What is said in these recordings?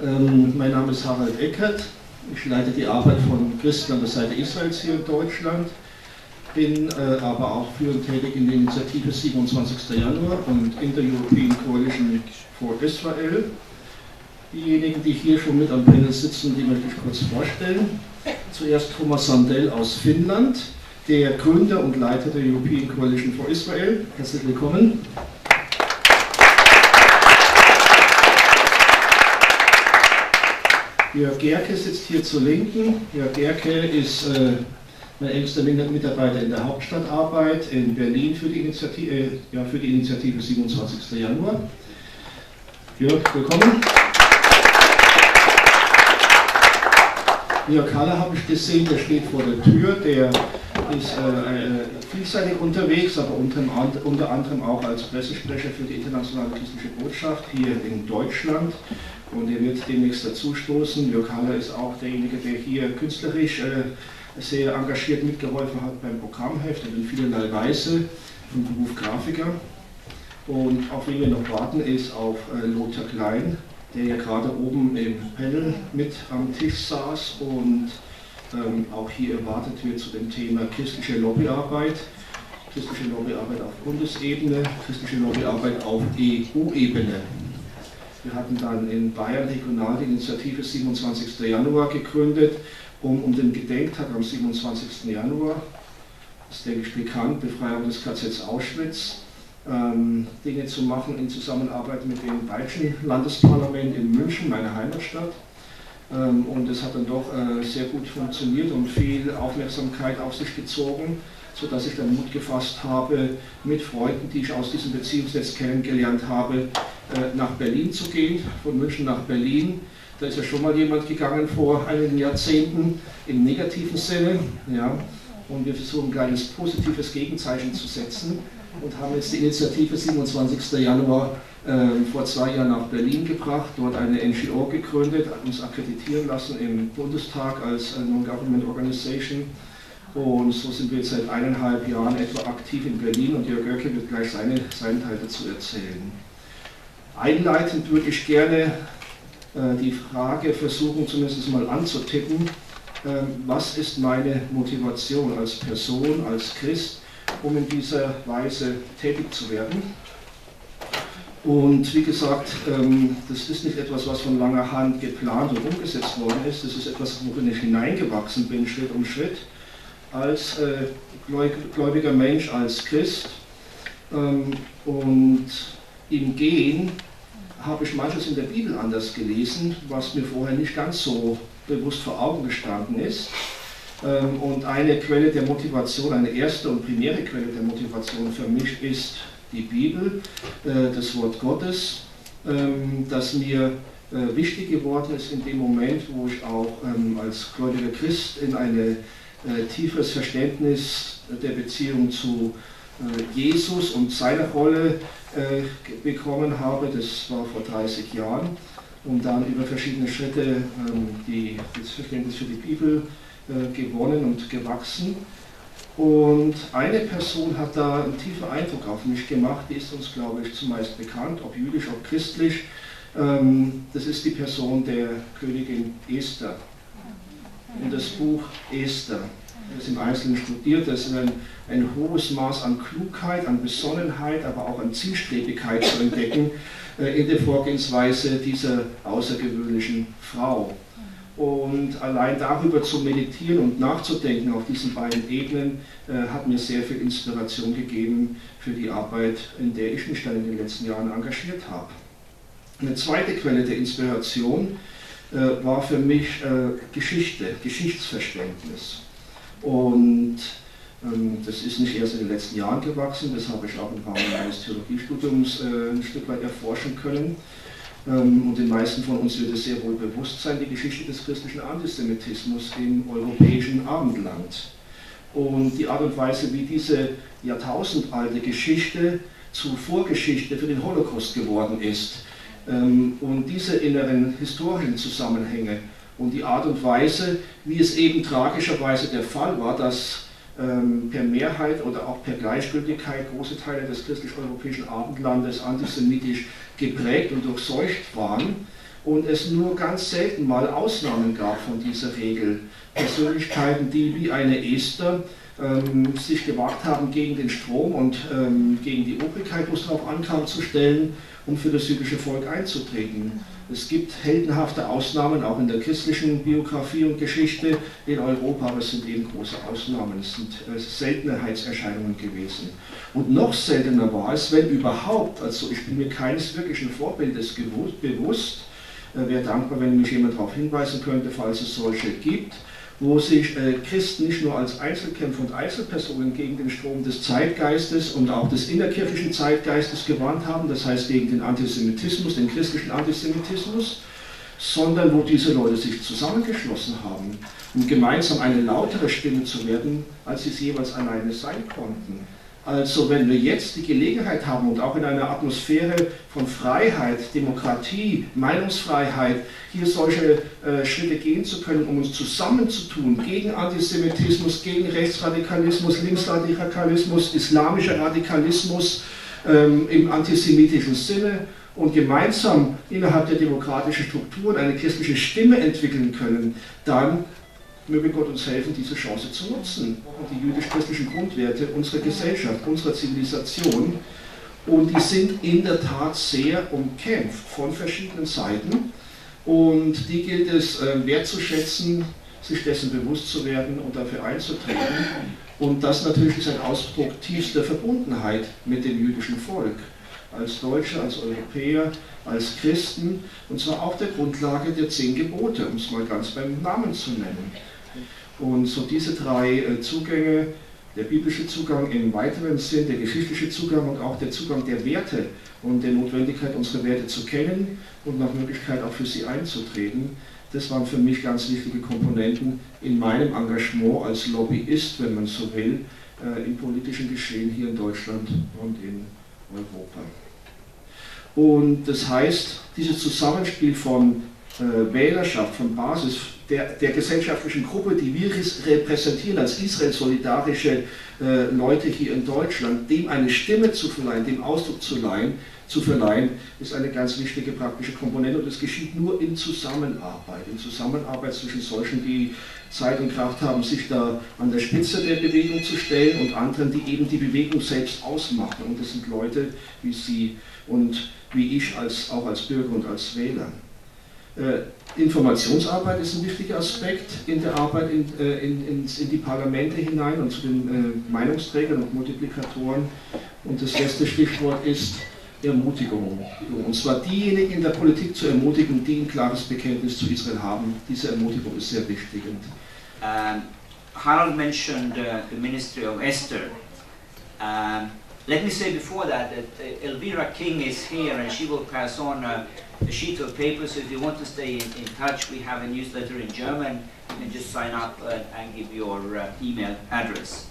Mein Name ist Harald Eckert. Ich leite die Arbeit von Christen an der Seite Israels hier in Deutschland, bin aber auch führend tätig in der Initiative 27. Januar und in der European Coalition for Israel. Diejenigen, die hier schon mit am Panel sitzen, die möchte ich kurz vorstellen. Zuerst Thomas Sandell aus Finnland, der Gründer und Leiter der European Coalition for Israel. Herzlich willkommen. Jörg Gerke sitzt hier zur Linken. Jörg Gerke ist mein engster Mitarbeiter in der Hauptstadtarbeit in Berlin für die Initiative 27. Januar. Jörg, willkommen. Jörg Haller habe ich gesehen, der steht vor der Tür, der ist vielseitig unterwegs, aber unter anderem auch als Pressesprecher für die internationale christliche Botschaft hier in Deutschland. Und er wird demnächst dazustoßen. Jörg Haller ist auch derjenige, der hier künstlerisch sehr engagiert mitgeholfen hat beim Programmheft und in vielerlei Weise vom Beruf Grafiker. Und auf wen wir noch warten, ist auf Lothar Klein, der ja gerade oben im Panel mit am Tisch saß und auch hier erwartet wird zu dem Thema christliche Lobbyarbeit. Christliche Lobbyarbeit auf Bundesebene, christliche Lobbyarbeit auf EU-Ebene. Wir hatten dann in Bayern regional die Initiative 27. Januar gegründet, um den Gedenktag am 27. Januar, das ist denke ich bekannt, Befreiung des KZ Auschwitz, Dinge zu machen in Zusammenarbeit mit dem Bayerischen Landesparlament in München, meiner Heimatstadt. Und es hat dann doch sehr gut funktioniert und viel Aufmerksamkeit auf sich gezogen, sodass ich dann Mut gefasst habe, mit Freunden, die ich aus diesem Beziehungsnetz kennengelernt habe, nach Berlin zu gehen, von München nach Berlin. Da ist ja schon mal jemand gegangen vor einigen Jahrzehnten, im negativen Sinne. Ja. Und wir versuchen ein kleines positives Gegenzeichen zu setzen und haben jetzt die Initiative 27. Januar vor 2 Jahren nach Berlin gebracht, dort eine NGO gegründet, uns akkreditieren lassen im Bundestag als Non-Government Organization. Und so sind wir jetzt seit 1,5 Jahren etwa aktiv in Berlin und Jörg Gerke wird gleich seinen Teil dazu erzählen. Einleitend würde ich gerne die Frage versuchen, zumindest mal anzutippen, was ist meine Motivation als Person, als Christ, um in dieser Weise tätig zu werden. Und wie gesagt, das ist nicht etwas, was von langer Hand geplant und umgesetzt worden ist, das ist etwas, worin ich hineingewachsen bin, Schritt um Schritt, als gläubiger Mensch, als Christ. Und im Gehen habe ich manches in der Bibel anders gelesen, was mir vorher nicht ganz so bewusst vor Augen gestanden ist. Und eine Quelle der Motivation, eine erste und primäre Quelle der Motivation für mich ist die Bibel, das Wort Gottes, das mir wichtig geworden ist in dem Moment, wo ich auch als gläubiger Christ in ein tiefes Verständnis der Beziehung zu Jesus und seiner Rolle bekommen habe. Das war vor 30 Jahren und dann über verschiedene Schritte das Verständnis für die Bibel gewonnen und gewachsen. Und eine Person hat da einen tiefen Eindruck auf mich gemacht, die ist uns, glaube ich, zumeist bekannt, ob jüdisch, ob christlich. Das ist die Person der Königin Esther. Und das Buch Esther, das im Einzelnen studiert, das ist ein hohes Maß an Klugheit, an Besonnenheit, aber auch an Zielstrebigkeit zu entdecken in der Vorgehensweise dieser außergewöhnlichen Frau. Und allein darüber zu meditieren und nachzudenken auf diesen beiden Ebenen hat mir sehr viel Inspiration gegeben für die Arbeit, in der ich mich dann in den letzten Jahren engagiert habe. Eine zweite Quelle der Inspiration war für mich Geschichte, Geschichtsverständnis. Und das ist nicht erst in den letzten Jahren gewachsen, das habe ich auch im Rahmen meines Theologiestudiums ein Stück weit erforschen können. Und den meisten von uns wird es sehr wohl bewusst sein, die Geschichte des christlichen Antisemitismus im europäischen Abendland. Und die Art und Weise, wie diese jahrtausendalte Geschichte zur Vorgeschichte für den Holocaust geworden ist. Und diese inneren historischen Zusammenhänge und die Art und Weise, wie es eben tragischerweise der Fall war, dass per Mehrheit oder auch per Gleichgültigkeit große Teile des christlich-europäischen Abendlandes antisemitisch geprägt und durchseucht waren und es nur ganz selten mal Ausnahmen gab von dieser Regel. Persönlichkeiten, die wie eine Esther sich gewagt haben, gegen den Strom und gegen die Obrigkeit, wo es darauf ankam, zu stellen, um für das jüdische Volk einzutreten. Es gibt heldenhafte Ausnahmen, auch in der christlichen Biografie und Geschichte in Europa, aber es sind eben große Ausnahmen, es sind Seltenheitserscheinungen gewesen. Und noch seltener war es, wenn überhaupt, also ich bin mir keines wirklichen Vorbildes bewusst, wäre dankbar, wenn mich jemand darauf hinweisen könnte, falls es solche gibt, wo sich Christen nicht nur als Einzelkämpfer und Einzelpersonen gegen den Strom des Zeitgeistes und auch des innerkirchlichen Zeitgeistes gewandt haben, das heißt gegen den Antisemitismus, den christlichen Antisemitismus, sondern wo diese Leute sich zusammengeschlossen haben, um gemeinsam eine lautere Stimme zu werden, als sie es jeweils alleine sein konnten. Also wenn wir jetzt die Gelegenheit haben und auch in einer Atmosphäre von Freiheit, Demokratie, Meinungsfreiheit, hier solche Schritte gehen zu können, um uns zusammenzutun gegen Antisemitismus, gegen Rechtsradikalismus, Linksradikalismus, islamischer Radikalismus im antisemitischen Sinne und gemeinsam innerhalb der demokratischen Strukturen eine christliche Stimme entwickeln können, dann möge Gott uns helfen, diese Chance zu nutzen und die jüdisch-christlichen Grundwerte unserer Gesellschaft, unserer Zivilisation. Und die sind in der Tat sehr umkämpft von verschiedenen Seiten. Und die gilt es wertzuschätzen, sich dessen bewusst zu werden und dafür einzutreten. Und das natürlich ist ein Ausdruck tiefster Verbundenheit mit dem jüdischen Volk. Als Deutsche, als Europäer, als Christen. Und zwar auf der Grundlage der 10 Gebote, um es mal ganz beim Namen zu nennen. Und so diese 3 Zugänge, der biblische Zugang im weiteren Sinn, der geschichtliche Zugang und auch der Zugang der Werte und der Notwendigkeit, unsere Werte zu kennen und nach Möglichkeit auch für sie einzutreten, das waren für mich ganz wichtige Komponenten in meinem Engagement als Lobbyist, wenn man so will, im politischen Geschehen hier in Deutschland und in Europa. Und das heißt, dieses Zusammenspiel von Wählerschaft, von Basis, der gesellschaftlichen Gruppe, die wir repräsentieren als Israel-solidarische Leute hier in Deutschland, dem eine Stimme zu verleihen, dem Ausdruck zu verleihen, ist eine ganz wichtige praktische Komponente und es geschieht nur in Zusammenarbeit zwischen solchen, die Zeit und Kraft haben, sich da an der Spitze der Bewegung zu stellen und anderen, die eben die Bewegung selbst ausmachen. Und das sind Leute wie Sie und wie ich auch als Bürger und als Wähler. Informationsarbeit ist ein wichtiger Aspekt in der Arbeit in die Parlamente hinein und zu den Meinungsträgern und Multiplikatoren. Und das letzte Stichwort ist Ermutigung. Und zwar diejenigen in der Politik zu ermutigen, die ein klares Bekenntnis zu Israel haben. Diese Ermutigung ist sehr wichtig. Harald mentioned the Ministry of Esther. Let me say before that Elvira King is here and she will pass on a sheet of paper, so if you want to stay in touch, we have a newsletter in German. You can just sign up and give your email address.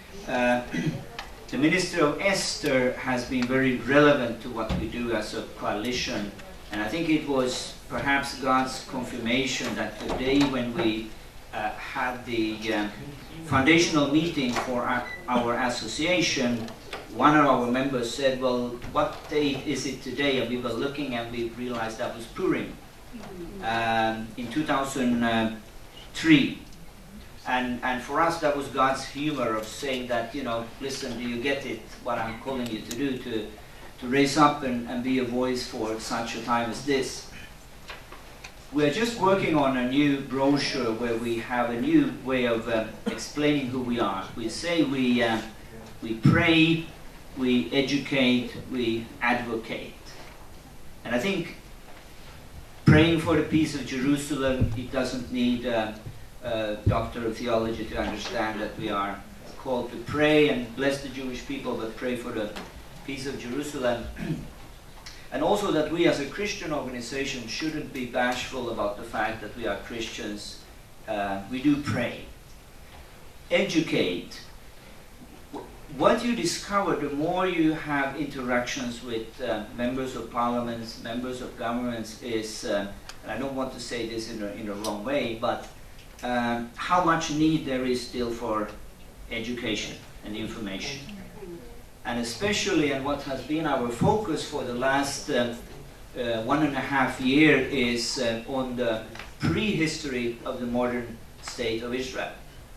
The Ministry of Esther has been very relevant to what we do as a coalition, and I think it was perhaps God's confirmation that the day when we had the foundational meeting for our association, one of our members said, well, what date is it today? And we were looking and we realized that was Purim in 2003. And for us that was God's humor of saying that, you know, listen, do you get it, what I'm calling you to do, to raise up and be a voice for such a time as this. We're just working on a new brochure where we have a new way of explaining who we are. We say we pray, we educate, we advocate. And I think praying for the peace of Jerusalem, it doesn't need a doctor of theology to understand that we are called to pray and bless the Jewish people, but pray for the peace of Jerusalem. And also that we as a Christian organization shouldn't be bashful about the fact that we are Christians. We do pray. Educate. What you discover, the more you have interactions with members of parliaments, members of governments, is, and I don't want to say this in a wrong way, but how much need there is still for education and information. And especially, and what has been our focus for the last 1.5 years is on the prehistory of the modern state of Israel.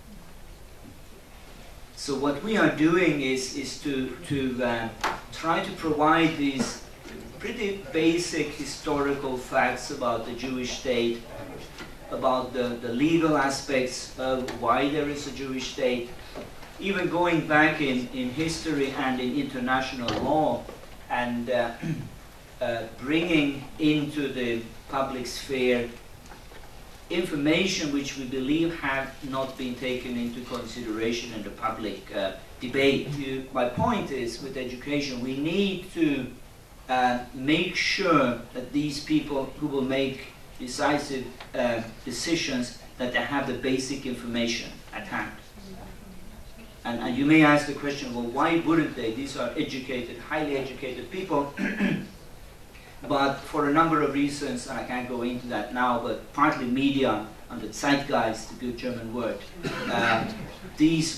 So what we are doing is to try to provide these pretty basic historical facts about the Jewish state, about the legal aspects of why there is a Jewish state, even going back in history and in international law, and bringing into the public sphere information which we believe have not been taken into consideration in the public debate. My point is, with education, we need to make sure that these people who will make decisive decisions, that they have the basic information at hand. And you may ask the question, well, why wouldn't they? These are educated, highly educated people. But for a number of reasons, and I can't go into that now, but partly media and the Zeitgeist, a good German word, these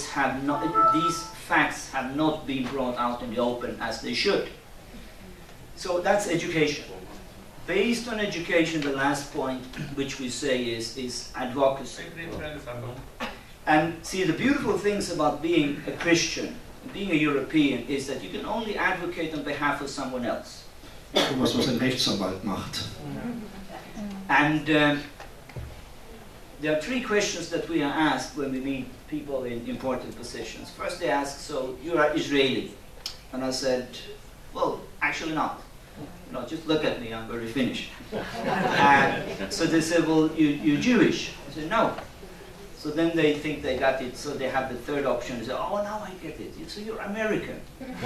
facts have not been brought out in the open as they should. So that's education. Based on education, the last point which we say is advocacy. And see, the beautiful things about being a Christian, being a European, is that you can only advocate on behalf of someone else. Was ein Rechtsanwalt macht. And there are three questions that we are asked when we meet people in important positions. First they ask, so you are Israeli? And I said, well, actually not. No, just look at me, I'm very Finnish. So they said, well, you're Jewish? I said, no. So then they think they got it, so they have the third option. They say, oh, now I get it. So you're American.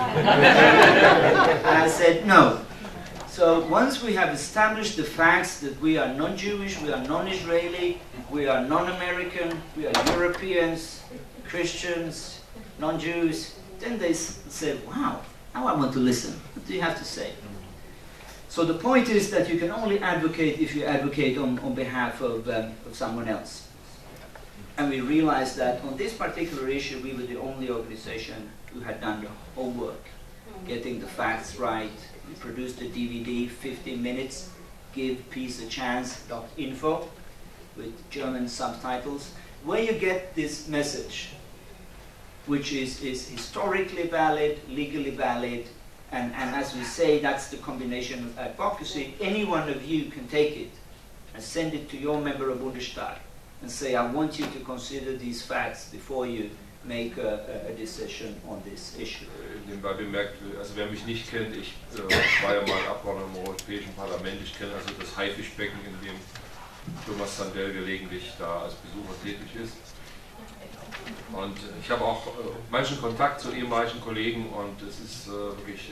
And I said, no. So once we have established the facts that we are non-Jewish, we are non-Israeli, we are non-American, we are Europeans, Christians, non-Jews, then they say, wow, now I want to listen. What do you have to say? So the point is that you can only advocate if you advocate on behalf of someone else. And we realized that on this particular issue, we were the only organization who had done the homework, getting the facts right. We produced a DVD, 15 minutes, Give Peace a Chance.info, with German subtitles, where you get this message, which is historically valid, legally valid, and as we say, that's the combination of advocacy. Any one of you can take it and send it to your member of Bundestag and say, I want you to consider these facts before you make a decision on this issue. Nebenbei bemerkt, also wer mich nicht kennt, ich war ja mal Abgeordneter im Europäischen Parlament, ich kenne also das Haifischbecken, in dem Thomas Sandell gelegentlich da als Besucher tätig ist. Und ich habe auch manchen Kontakt zu ehemaligen Kollegen und es ist wirklich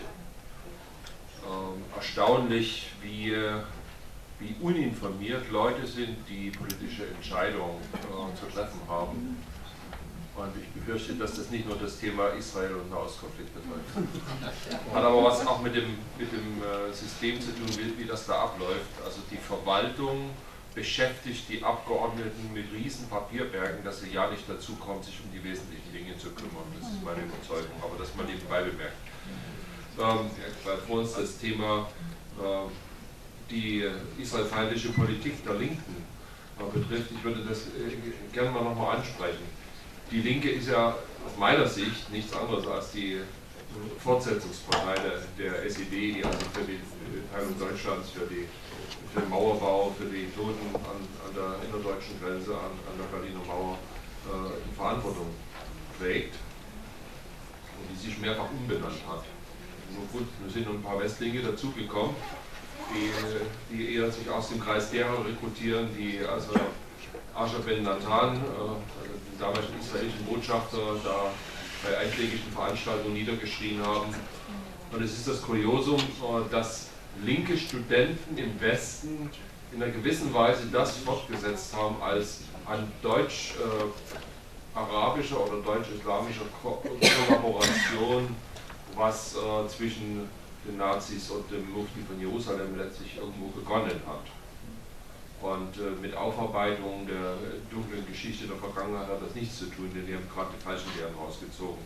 erstaunlich, wie uninformiert Leute sind, die politische Entscheidungen zu treffen haben. Und ich befürchte, dass das nicht nur das Thema Israel und Nahostkonflikt betrifft. Hat aber was auch mit dem System zu tun, wie das da abläuft. Also die Verwaltung beschäftigt die Abgeordneten mit riesen Papierbergen, dass sie ja nicht dazu kommen, sich um die wesentlichen Dinge zu kümmern. Das ist meine Überzeugung, aber das mal nebenbei bemerkt. Weil vor uns das Thema die israelfeindliche Politik der Linken betrifft, ich würde das gerne mal nochmal ansprechen. Die Linke ist ja aus meiner Sicht nichts anderes als die Fortsetzungspartei der SED, die also für die Teilung Deutschlands, für den Mauerbau, für die Toten an der innerdeutschen Grenze, an der Berliner Mauer in Verantwortung trägt und die sich mehrfach umbenannt hat. Nur gut, es sind noch ein paar Westlinge dazugekommen, die eher sich aus dem Kreis derer rekrutieren, die also Asher Ben Natan, den damaligen israelischen Botschafter, da bei einschlägigen Veranstaltungen niedergeschrien haben. Und es ist das Kuriosum, dass linke Studenten im Westen in einer gewissen Weise das fortgesetzt haben als an deutsch-arabischer oder deutsch-islamischer Kollaboration, was zwischen den Nazis und dem Mufti von Jerusalem letztlich irgendwo begonnen hat. Und mit Aufarbeitung der dunklen Geschichte der Vergangenheit hat das nichts zu tun, denn die haben gerade die falschen Lehren rausgezogen.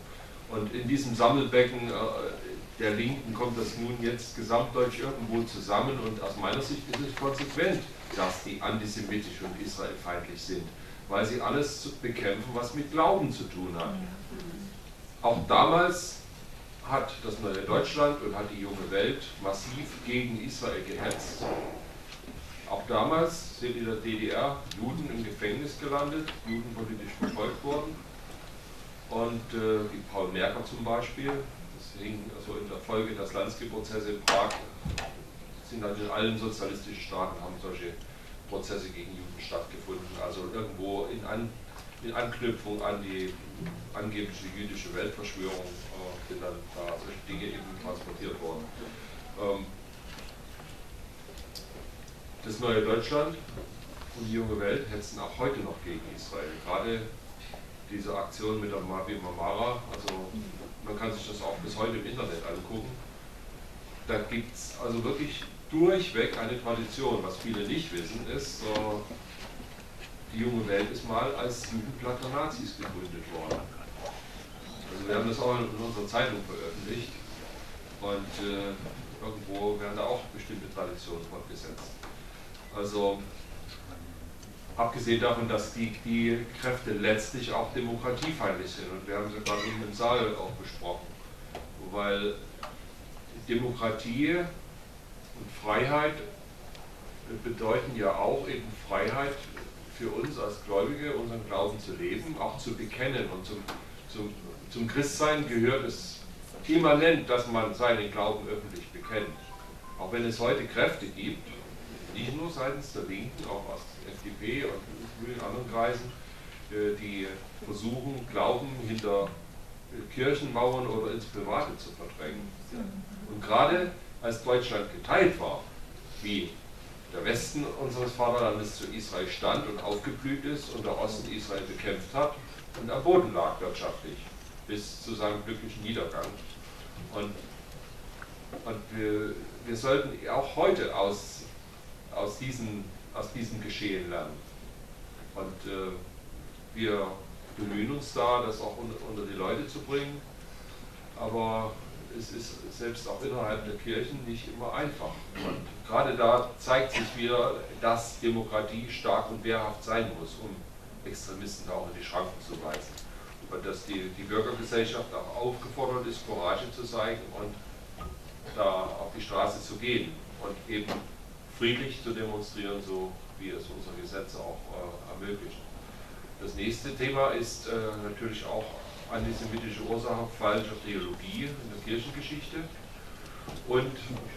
Und in diesem Sammelbecken der Linken kommt das nun jetzt gesamtdeutsch irgendwo zusammen, und aus meiner Sicht ist es konsequent, dass die antisemitisch und israelfeindlich sind, weil sie alles bekämpfen, was mit Glauben zu tun hat. Auch damals hat das neue Deutschland und hat die junge Welt massiv gegen Israel gehetzt. Auch damals sind in der DDR Juden im Gefängnis gelandet, Juden politisch verfolgt worden. Und wie Paul Merker zum Beispiel, das hing also in der Folge der Slansky-Prozesse in Prag, sind also in allen sozialistischen Staaten haben solche Prozesse gegen Juden stattgefunden, also irgendwo in Anknüpfung an die angebliche jüdische Weltverschwörung sind dann da solche Dinge eben transportiert worden. Das neue Deutschland und die junge Welt hetzen auch heute noch gegen Israel. Gerade diese Aktion mit der Mavi Marmara, also man kann sich das auch bis heute im Internet angucken, da gibt es also wirklich durchweg eine Tradition. Was viele nicht wissen ist, die junge Welt ist mal als Jugendblatt der Nazis gegründet worden. Also wir haben das auch in unserer Zeitung veröffentlicht, und irgendwo werden da auch bestimmte Traditionen fortgesetzt. Also abgesehen davon, dass die Kräfte letztlich auch demokratiefeindlich sind, und wir haben sie gerade eben im Saal auch besprochen, weil Demokratie und Freiheit bedeuten ja auch eben Freiheit für uns als Gläubige, unseren Glauben zu leben, auch zu bekennen, und zum Christsein gehört es immanent, dass man seinen Glauben öffentlich bekennt. Auch wenn es heute Kräfte gibt, nicht nur seitens der Linken, auch aus der FDP und vielen anderen Kreisen, die versuchen, Glauben hinter Kirchenmauern oder ins Private zu verdrängen. Und gerade als Deutschland geteilt war, wie der Westen unseres Vaterlandes zu Israel stand und aufgeblüht ist und der Osten Israel bekämpft hat und am Boden lag wirtschaftlich, bis zu seinem glücklichen Niedergang. Und wir sollten auch heute aus diesem Geschehen lernen. Und wir bemühen uns da, das auch unter die Leute zu bringen, aber es ist selbst auch innerhalb der Kirchen nicht immer einfach. Und gerade da zeigt sich wieder, dass Demokratie stark und wehrhaft sein muss, um Extremisten auch in die Schranken zu weisen. Und dass die Bürgergesellschaft auch aufgefordert ist, Courage zu zeigen und da auf die Straße zu gehen und eben friedlich zu demonstrieren, so wie es unsere Gesetze auch ermöglichen. Das nächste Thema ist natürlich auch antisemitische Ursachen falscher Theologie in der Kirchengeschichte. Und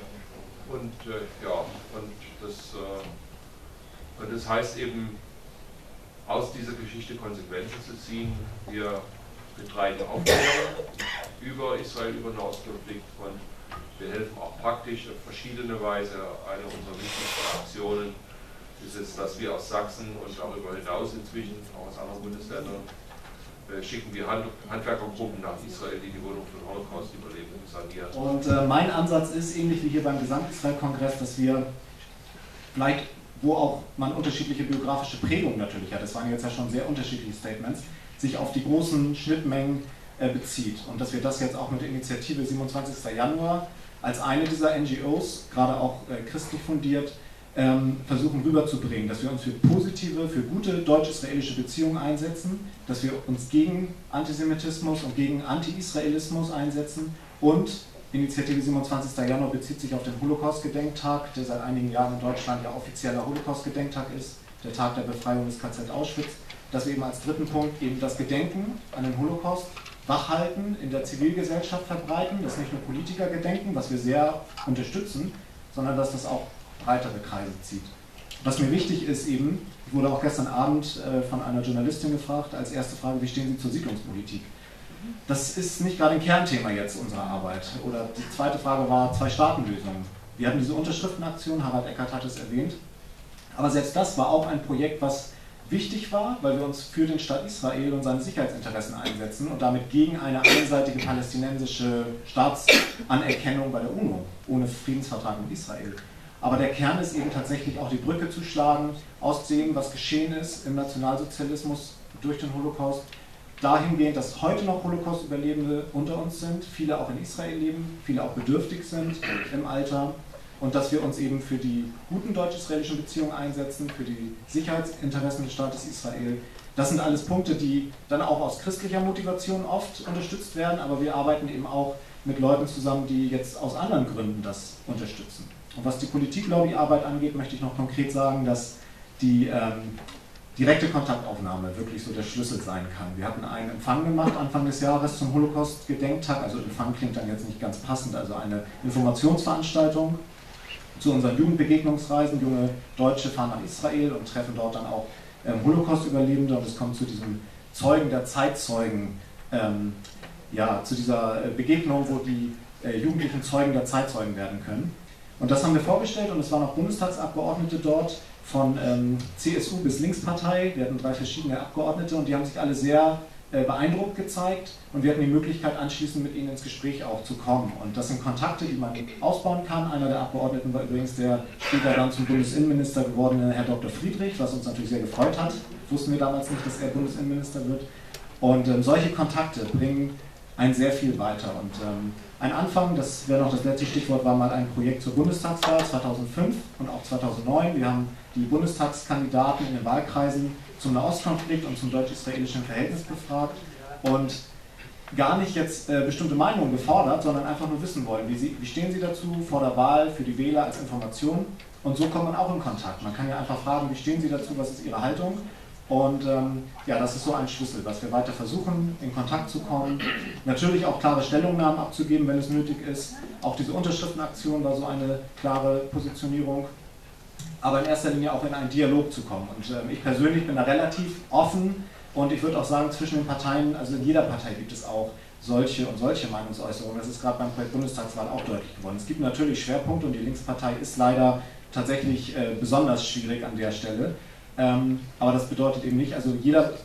das heißt eben, aus dieser Geschichte Konsequenzen zu ziehen. Wir betreiben Aufklärung über Israel, über den Nahostkonflikt, und wir helfen auch praktisch auf verschiedene Weise. Eine unserer wichtigsten Aktionen ist es, dass wir aus Sachsen und darüber hinaus inzwischen auch aus anderen Bundesländern schicken wir Handwerkergruppen nach Israel, die die Wohnung von Holocaust-Überlebenden sanieren. Und mein Ansatz ist, ähnlich wie hier beim Gesamt-Israel-Kongress, dass wir vielleicht, wo auch man unterschiedliche biografische Prägungen natürlich hat, das waren jetzt ja schon sehr unterschiedliche Statements, sich auf die großen Schnittmengen bezieht. Und dass wir das jetzt auch mit der Initiative 27. Januar als eine dieser NGOs, gerade auch christlich fundiert, versuchen rüberzubringen, dass wir uns für positive, für gute deutsch-israelische Beziehungen einsetzen, dass wir uns gegen Antisemitismus und gegen Anti-Israelismus einsetzen, und Initiative 27. Januar bezieht sich auf den Holocaust-Gedenktag, der seit einigen Jahren in Deutschland ja offizieller Holocaust-Gedenktag ist, der Tag der Befreiung des KZ Auschwitz, dass wir eben als dritten Punkt eben das Gedenken an den Holocaust wachhalten, in der Zivilgesellschaft verbreiten, dass nicht nur Politiker gedenken, was wir sehr unterstützen, sondern dass das auch breitere Kreise zieht. Was mir wichtig ist eben, ich wurde auch gestern Abend von einer Journalistin gefragt, als erste Frage, wie stehen Sie zur Siedlungspolitik? Das ist nicht gerade ein Kernthema jetzt unserer Arbeit. Oder die zweite Frage war Zwei-Staaten-Lösung. Wir hatten diese Unterschriftenaktion, Harald Eckert hat es erwähnt, aber selbst das war auch ein Projekt, was wichtig war, weil wir uns für den Staat Israel und seine Sicherheitsinteressen einsetzen und damit gegen eine einseitige palästinensische Staatsanerkennung bei der UNO, ohne Friedensvertrag mit Israel. Aber der Kern ist eben tatsächlich auch die Brücke zu schlagen, aus dem, was geschehen ist im Nationalsozialismus durch den Holocaust, dahingehend, dass heute noch Holocaust-Überlebende unter uns sind, viele auch in Israel leben, viele auch bedürftig sind im Alter und dass wir uns eben für die guten deutsch-israelischen Beziehungen einsetzen, für die Sicherheitsinteressen des Staates Israel. Das sind alles Punkte, die dann auch aus christlicher Motivation oft unterstützt werden, aber wir arbeiten eben auch mit Leuten zusammen, die jetzt aus anderen Gründen das unterstützen. Und was die Politik-Lobby-Arbeit angeht, möchte ich noch konkret sagen, dass die direkte Kontaktaufnahme wirklich so der Schlüssel sein kann. Wir hatten einen Empfang gemacht Anfang des Jahres zum Holocaust-Gedenktag, also Empfang klingt dann jetzt nicht ganz passend, also eine Informationsveranstaltung zu unseren Jugendbegegnungsreisen. Junge Deutsche fahren nach Israel und treffen dort dann auch Holocaust-Überlebende und es kommt zu diesem Zeugen der Zeitzeugen, zu dieser Begegnung, wo die Jugendlichen Zeugen der Zeitzeugen werden können. Und das haben wir vorgestellt und es waren auch Bundestagsabgeordnete dort von CSU bis Linkspartei. Wir hatten 3 verschiedene Abgeordnete und die haben sich alle sehr beeindruckt gezeigt und wir hatten die Möglichkeit anschließend mit ihnen ins Gespräch auch zu kommen. Und das sind Kontakte, die man ausbauen kann. Einer der Abgeordneten war übrigens der später dann zum Bundesinnenminister gewordene Herr Dr. Friedrich, was uns natürlich sehr gefreut hat. Wussten wir damals nicht, dass er Bundesinnenminister wird. Und solche Kontakte bringen einen sehr viel weiter. Und ein Anfang, das wäre noch das letzte Stichwort, war mal ein Projekt zur Bundestagswahl 2005 und auch 2009. Wir haben die Bundestagskandidaten in den Wahlkreisen zum Nahostkonflikt und zum deutsch-israelischen Verhältnis befragt und gar nicht jetzt bestimmte Meinungen gefordert, sondern einfach nur wissen wollen, wie stehen sie dazu vor der Wahl für die Wähler als Information. Und so kommt man auch in Kontakt. Man kann ja einfach fragen, wie stehen sie dazu, was ist ihre Haltung. Und das ist so ein Schlüssel, was wir weiter versuchen, in Kontakt zu kommen. Natürlich auch klare Stellungnahmen abzugeben, wenn es nötig ist. Auch diese Unterschriftenaktion war so eine klare Positionierung. Aber in erster Linie auch in einen Dialog zu kommen. Und ich persönlich bin da relativ offen und ich würde auch sagen, zwischen den Parteien, also in jeder Partei gibt es auch solche und solche Meinungsäußerungen. Das ist gerade beim Projekt Bundestagswahl auch deutlich geworden. Es gibt natürlich Schwerpunkte und die Linkspartei ist leider tatsächlich besonders schwierig an der Stelle. Aber das bedeutet eben nicht, also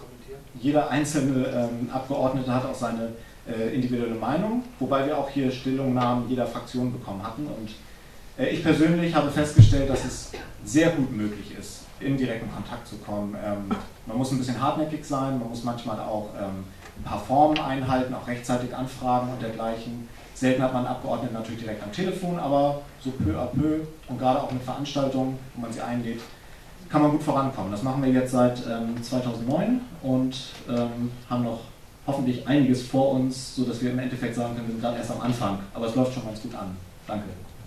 jeder einzelne Abgeordnete hat auch seine individuelle Meinung, wobei wir auch hier Stellungnahmen jeder Fraktion bekommen hatten. Und ich persönlich habe festgestellt, dass es sehr gut möglich ist, in direkten Kontakt zu kommen. Man muss ein bisschen hartnäckig sein, man muss manchmal auch ein paar Formen einhalten, auch rechtzeitig anfragen und dergleichen. Selten hat man Abgeordnete natürlich direkt am Telefon, aber so peu à peu und gerade auch mit Veranstaltungen, wo man sie einlädt, kann man gut vorankommen. Das machen wir jetzt seit 2009 und haben noch hoffentlich einiges vor uns, sodass wir im Endeffekt sagen können, wir sind gerade erst am Anfang, aber es läuft schon ganz gut an. Danke.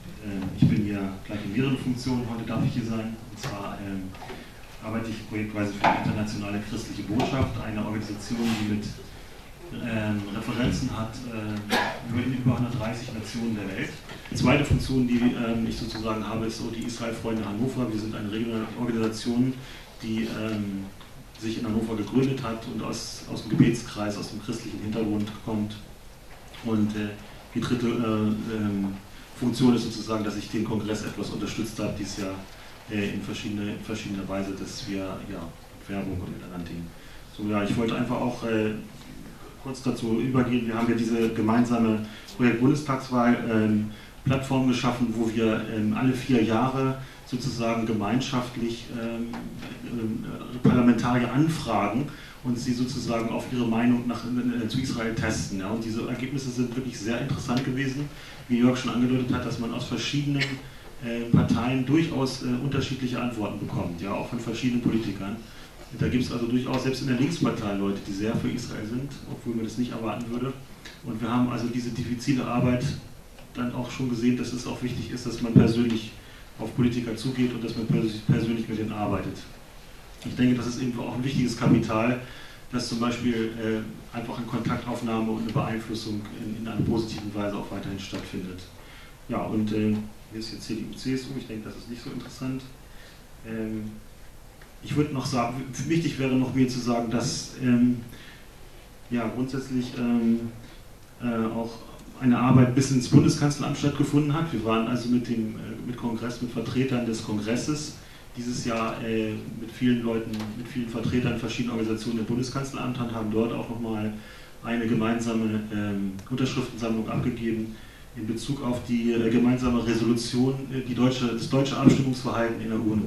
Ich bin hier gleich in mehreren Funktionen, heute darf ich hier sein. Und zwar arbeite ich projektweise für die Internationale Christliche Botschaft, eine Organisation, die mit Referenzen hat in über 130 Nationen der Welt. Die zweite Funktion, die ich sozusagen habe, ist so die Israel-Freunde Hannover. Wir sind eine regionale Organisation, die sich in Hannover gegründet hat und aus dem Gebetskreis, aus dem christlichen Hintergrund kommt. Und die dritte Funktion ist sozusagen, dass ich den Kongress etwas unterstützt habe dieses Jahr in verschiedener Weise, dass wir Werbung und miteinander dienen. So, ja, ich wollte einfach auch kurz dazu übergehen. Wir haben ja diese gemeinsame Projekt Bundestagswahl Plattform geschaffen, wo wir alle 4 Jahre sozusagen gemeinschaftlich Parlamentarier anfragen und sie sozusagen auf ihre Meinung zu Israel testen. Ja. Und diese Ergebnisse sind wirklich sehr interessant gewesen, wie Jörg schon angedeutet hat, dass man aus verschiedenen Parteien durchaus unterschiedliche Antworten bekommt, ja, auch von verschiedenen Politikern. Da gibt es also durchaus selbst in der Linkspartei Leute, die sehr für Israel sind, obwohl man das nicht erwarten würde. Und wir haben also diese diffizile Arbeit dann auch schon gesehen, dass es auch wichtig ist, dass man persönlich auf Politiker zugeht und dass man persönlich mit denen arbeitet. Ich denke, das ist eben auch ein wichtiges Kapital, dass zum Beispiel einfach eine Kontaktaufnahme und eine Beeinflussung in einer positiven Weise auch weiterhin stattfindet. Ja, und hier ist jetzt CDU, CSU, ich denke, das ist nicht so interessant. Ich würde noch sagen, wichtig wäre noch mir zu sagen, dass grundsätzlich auch eine Arbeit bis ins Bundeskanzleramt stattgefunden hat. Wir waren also mit Vertretern des Kongresses dieses Jahr mit vielen Leuten, mit vielen Vertretern verschiedener Organisationen im Bundeskanzleramt und haben dort auch nochmal eine gemeinsame Unterschriftensammlung abgegeben in Bezug auf die gemeinsame Resolution, das deutsche Abstimmungsverhalten in der UNO.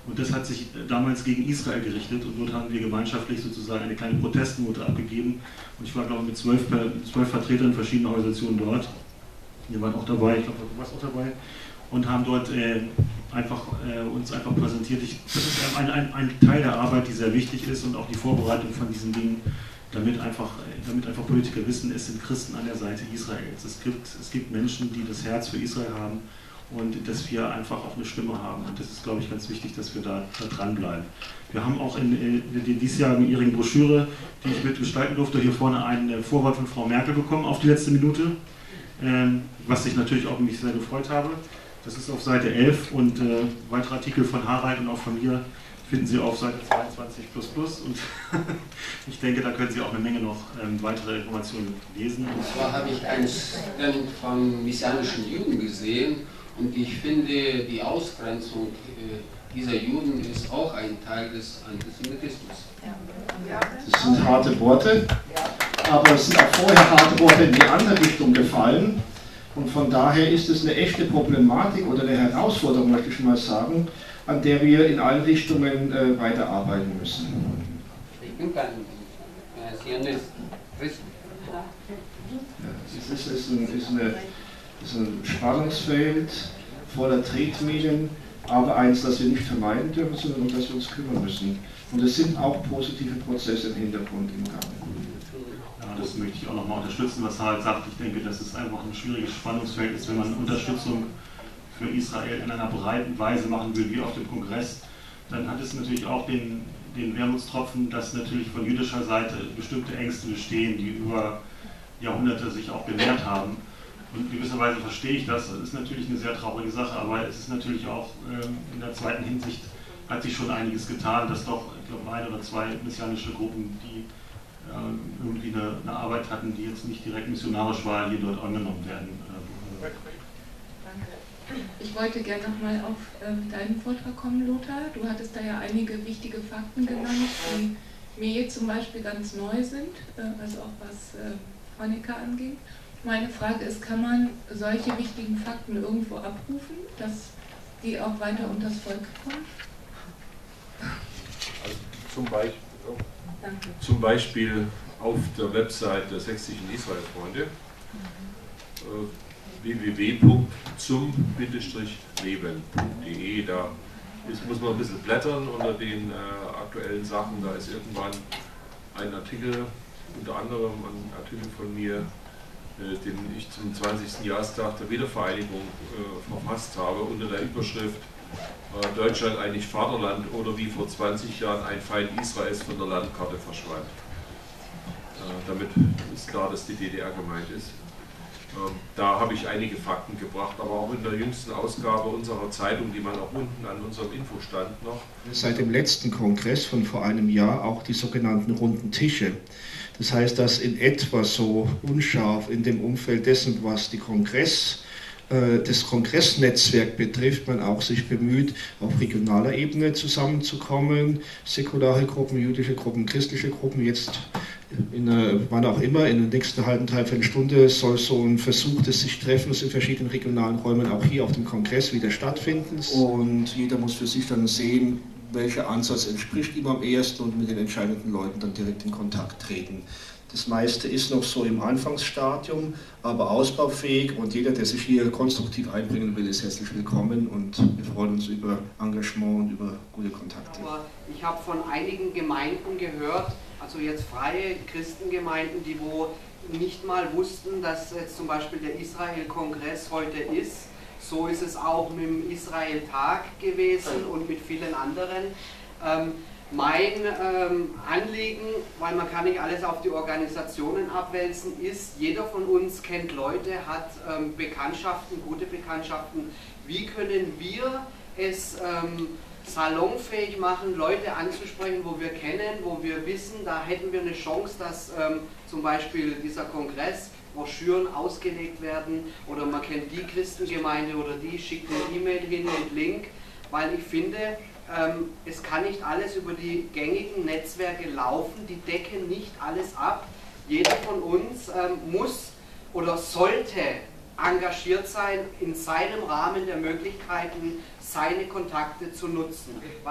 Und das hat sich damals gegen Israel gerichtet und dort haben wir gemeinschaftlich sozusagen eine kleine Protestnote abgegeben. Und ich war, glaube ich, mit 12 Vertretern verschiedener Organisationen dort. Wir waren auch dabei, ich glaube, du warst auch dabei. Und haben dort uns einfach präsentiert. Das ist ein Teil der Arbeit, die sehr wichtig ist und auch die Vorbereitung von diesen Dingen, damit einfach Politiker wissen, es sind Christen an der Seite Israels. Es gibt Menschen, die das Herz für Israel haben und dass wir einfach auch eine Stimme haben. Und das ist, glaube ich, ganz wichtig, dass wir da dranbleiben. Wir haben auch in der diesjährigen Broschüre, die ich mitgestalten durfte, hier vorne ein Vorwort von Frau Merkel bekommen auf die letzte Minute, was ich natürlich auch mich sehr gefreut habe. Das ist auf Seite 11 und weitere Artikel von Harald und auch von mir finden Sie auf Seite 22++. Und ich denke, da können Sie auch eine Menge noch weitere Informationen lesen. Und zwar habe ich einen Stand von messianischen Juden gesehen und ich finde, die Ausgrenzung dieser Juden ist auch ein Teil des Antisemitismus. Das sind harte Worte, aber es sind auch vorher harte Worte in die andere Richtung gefallen. Und von daher ist es eine echte Problematik oder eine Herausforderung, möchte ich mal sagen, an der wir in allen Richtungen weiterarbeiten müssen. Ich bin kein Zionist, Christ. Ja, es ist ein Spannungsfeld voller Tretminen, aber eins, das wir nicht vermeiden dürfen, sondern um das wir uns kümmern müssen. Und es sind auch positive Prozesse im Hintergrund im Gang. Ja, das möchte ich auch nochmal unterstützen, was Harald sagt. Ich denke, dass es einfach ein schwieriges Spannungsfeld ist, wenn man Unterstützung für Israel in einer breiten Weise machen will, wie auf dem Kongress, dann hat es natürlich auch den Wermutstropfen, dass natürlich von jüdischer Seite bestimmte Ängste bestehen, die über Jahrhunderte sich auch bewährt haben. Und in gewisser Weise verstehe ich das. Das ist natürlich eine sehr traurige Sache, aber es ist natürlich auch in der zweiten Hinsicht hat sich schon einiges getan, dass doch, ich glaube, 1 oder 2 messianische Gruppen, die irgendwie eine Arbeit hatten, die jetzt nicht direkt missionarisch war, hier dort angenommen werden. Ich wollte gerne nochmal auf deinen Vortrag kommen, Lothar. Du hattest da ja einige wichtige Fakten genannt, die mir jetzt zum Beispiel ganz neu sind, also auch was Hanukkah angeht. Meine Frage ist, kann man solche wichtigen Fakten irgendwo abrufen, dass die auch weiter unters Volk kommen? Also zum Beispiel auf der Website der Sächsischen Israelfreunde www.zum-leben.de. Da muss man ein bisschen blättern unter den aktuellen Sachen. Da ist irgendwann ein Artikel, unter anderem ein Artikel von mir, den ich zum 20. Jahrestag der Wiedervereinigung verfasst habe, unter der Überschrift Deutschland eigentlich Vaterland oder wie vor 20 Jahren ein Feind Israels von der Landkarte verschwand. Damit ist klar, dass die DDR gemeint ist. Da habe ich einige Fakten gebracht, aber auch in der jüngsten Ausgabe unserer Zeitung, die man auch unten an unserem Infostand noch. Seit dem letzten Kongress von vor einem Jahr auch die sogenannten runden Tische. Das heißt, dass in etwa so unscharf in dem Umfeld dessen, was das Kongressnetzwerk betrifft, man auch sich bemüht, auf regionaler Ebene zusammenzukommen, säkulare Gruppen, jüdische Gruppen, christliche Gruppen. Jetzt, wann auch immer, in der nächsten halben, dreiviertel Stunde soll so ein Versuch des sich Treffens in verschiedenen regionalen Räumen auch hier auf dem Kongress wieder stattfinden. Und jeder muss für sich dann sehen, welcher Ansatz entspricht ihm am ehesten und mit den entscheidenden Leuten dann direkt in Kontakt treten. Das meiste ist noch so im Anfangsstadium, aber ausbaufähig und jeder, der sich hier konstruktiv einbringen will, ist herzlich willkommen und wir freuen uns über Engagement und über gute Kontakte. Aber ich habe von einigen Gemeinden gehört, also jetzt freie Christengemeinden, die wo nicht mal wussten, dass jetzt zum Beispiel der Israel-Kongress heute ist. So ist es auch mit dem Israel-Tag gewesen und mit vielen anderen. Mein Anliegen, weil man kann nicht alles auf die Organisationen abwälzen, ist, jeder von uns kennt Leute, hat Bekanntschaften, gute Bekanntschaften. Wie können wir es salonfähig machen, Leute anzusprechen, wo wir kennen, wo wir wissen, da hätten wir eine Chance, dass zum Beispiel dieser Kongress, Broschüren ausgelegt werden oder man kennt die Christengemeinde oder die, schickt eine E-Mail hin mit Link, weil ich finde, es kann nicht alles über die gängigen Netzwerke laufen, die decken nicht alles ab. Jeder von uns muss oder sollte engagiert sein, in seinem Rahmen der Möglichkeiten seine Kontakte zu nutzen?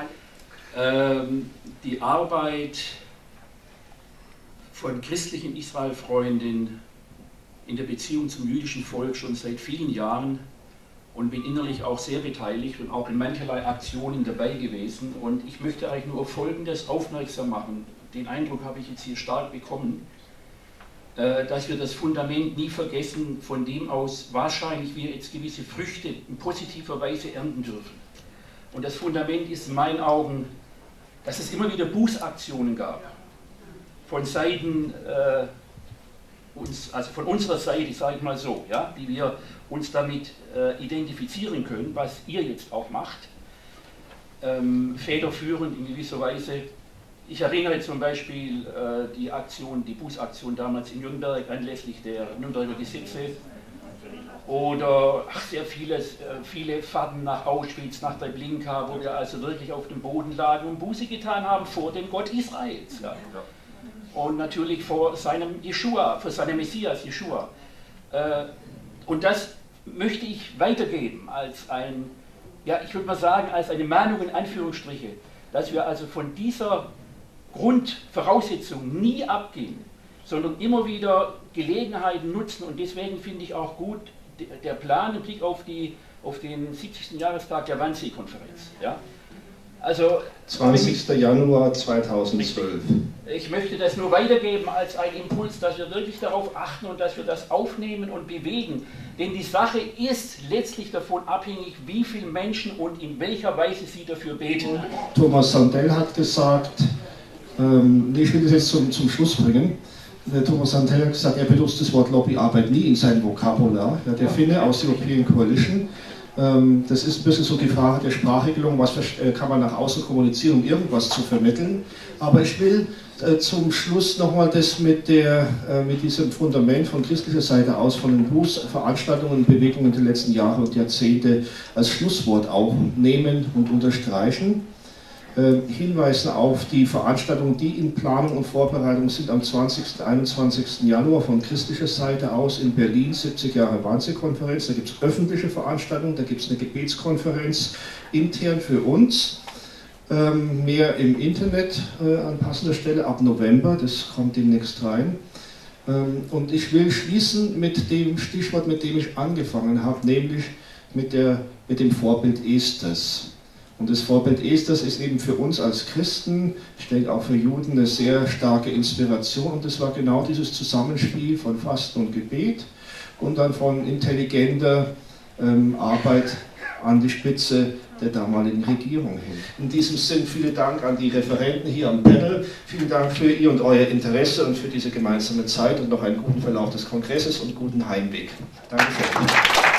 Die Arbeit von christlichen Israel-Freunden in der Beziehung zum jüdischen Volk schon seit vielen Jahren und bin innerlich auch sehr beteiligt und auch in mancherlei Aktionen dabei gewesen. Und ich möchte eigentlich nur auf Folgendes aufmerksam machen. Den Eindruck habe ich jetzt hier stark bekommen, dass wir das Fundament nie vergessen, von dem aus wahrscheinlich wir jetzt gewisse Früchte in positiver Weise ernten dürfen. Und das Fundament ist in meinen Augen, dass es immer wieder Bußaktionen gab. Von Seiten also von unserer Seite, sage ich mal so, ja, wie wir uns damit identifizieren können, was ihr jetzt auch macht, federführend in gewisser Weise. Ich erinnere zum Beispiel die Bußaktion damals in Nürnberg anlässlich der Nürnberger Gesetze oder sehr viele Fahrten nach Auschwitz, nach Treblinka, wo wir also wirklich auf dem Boden lagen und Buße getan haben vor dem Gott Israels. Ja. Und natürlich vor seinem Jeschua, vor seinem Messias Jeschua. Und das möchte ich weitergeben als ich würde mal sagen, als eine Mahnung in Anführungsstriche, dass wir also von dieser Grundvoraussetzung nie abgehen, sondern immer wieder Gelegenheiten nutzen. Und deswegen finde ich auch gut der Plan im Blick auf den 70. Jahrestag der Wannsee-Konferenz. Ja? Also, 20. Januar 2012. Ich möchte das nur weitergeben als einen Impuls, dass wir wirklich darauf achten und dass wir das aufnehmen und bewegen. Denn die Sache ist letztlich davon abhängig, wie viele Menschen und in welcher Weise sie dafür beten. Thomas Sandell hat gesagt, ich will das jetzt zum Schluss bringen. Thomas Sandell hat gesagt, er benutzt das Wort Lobbyarbeit nie in seinem Vokabular. Ja, der Finne aus der European Coalition. Das ist ein bisschen so die Frage der Sprachregelung, was kann man nach außen kommunizieren, um irgendwas zu vermitteln. Aber ich will zum Schluss nochmal das mit diesem Fundament von christlicher Seite aus, von den Bußveranstaltungen und Bewegungen der letzten Jahre und Jahrzehnte als Schlusswort auch nehmen und unterstreichen. Hinweisen auf die Veranstaltungen, die in Planung und Vorbereitung sind am 20. und 21. Januar von christlicher Seite aus in Berlin, 70 Jahre Wannsee-Konferenz. Da gibt es öffentliche Veranstaltungen, da gibt es eine Gebetskonferenz intern für uns. Mehr im Internet an passender Stelle ab November, das kommt demnächst rein. Und ich will schließen mit dem Stichwort, mit dem ich angefangen habe, nämlich mit dem Vorbild Esthers. Und das Vorbild Esthers ist eben für uns als Christen, stellt auch für Juden eine sehr starke Inspiration. Und das war genau dieses Zusammenspiel von Fasten und Gebet und dann von intelligenter Arbeit an die Spitze der damaligen Regierung hin. In diesem Sinn vielen Dank an die Referenten hier am Panel. Vielen Dank für Ihr und euer Interesse und für diese gemeinsame Zeit und noch einen guten Verlauf des Kongresses und guten Heimweg. Dankeschön.